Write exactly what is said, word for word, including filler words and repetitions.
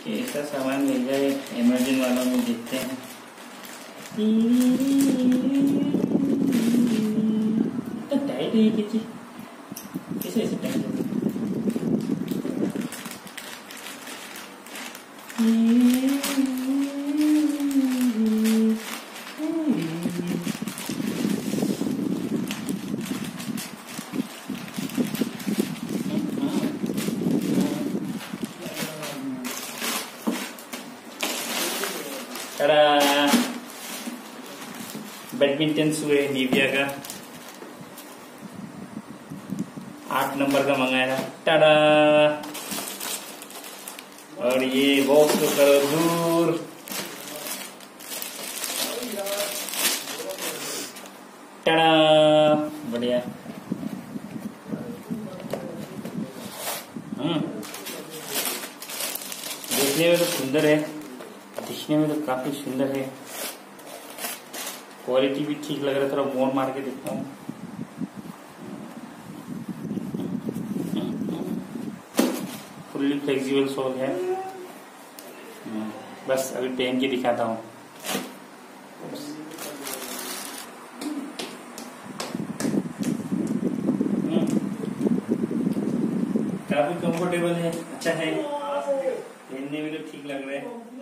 कैसा सामान मिल जाए अमेज़न वालों में, देखते हैं। तो टाइट है ये कैसे कैसे ऐसे टाइट है? बैडमिंटन शू है निविया का, आठ नंबर का मंगाया था। टाडा। और ये बॉक्स को करो दूर। टाडा। बढ़िया। हम्म देखने में तो सुंदर है, दिखने में तो काफी सुंदर है, क्वालिटी भी ठीक लग रहा है। थोड़ा मोड़ मार के देखता हूँ। फुल्ली फ्लेक्सिबल सोल है। बस अभी पहन के दिखाता हूँ। काफी कंफर्टेबल है, अच्छा है, पहनने में तो ठीक लग रहा है।